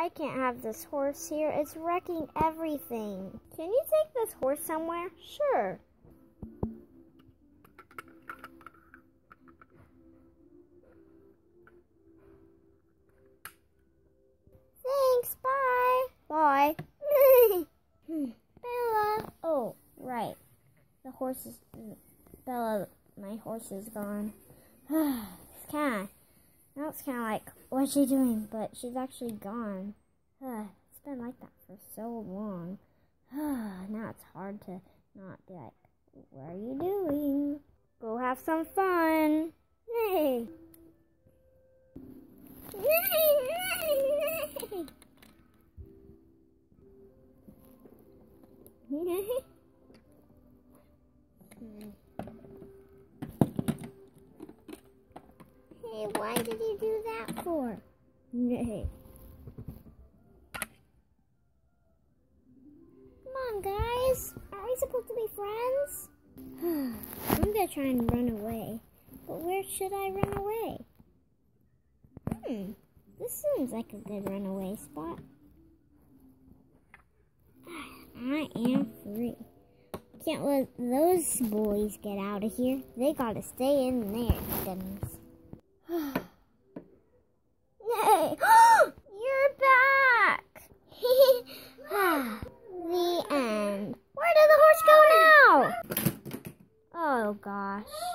I can't have this horse here. It's wrecking everything. Can you take this horse somewhere? Sure. Thanks, bye. Bye. Bella. Oh, right. The horse is... Bella, my horse is gone. It's kind of like, what's she doing? But she's actually gone. It's been like that for so long. Now it's hard to not be like, what are you doing? Go have some fun. Nay. Hey, why did you do that for? Nay. Come on, guys. Aren't we supposed to be friends? I'm gonna try and run away. But where should I run away? This seems like a good runaway spot. I am free. Can't let those boys get out of here. They gotta stay in there, goodness. Nay! You're back! The end. Where did the horse go now? Oh gosh.